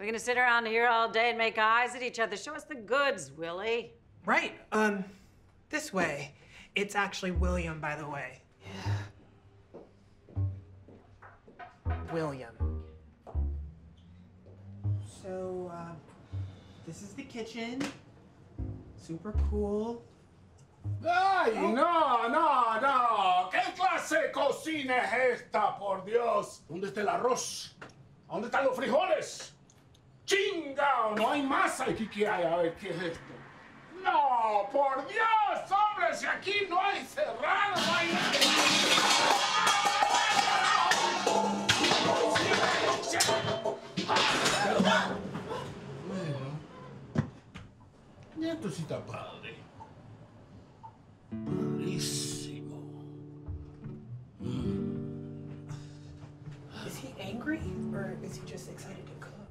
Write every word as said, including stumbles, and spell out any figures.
We're gonna sit around here all day and make eyes at each other. Show us the goods, Willie. Right. Um, this way. It's actually William, by the way. Yeah. William. So, uh, this is the kitchen. Super cool. ¡Ay, no, no, no! ¿Qué clase de cocina es esta, por Dios? ¿Dónde está el arroz? ¿Dónde están los frijoles? ¡Chingao! No hay masa aquí. ¿Qué hay? A ver, ¿qué es esto? ¡No, por Dios, hombre! Si aquí no hay cerrado, no hay nada. Bueno, y esto sí está padre. Padrísimo. Is he angry or is he just excited to cook?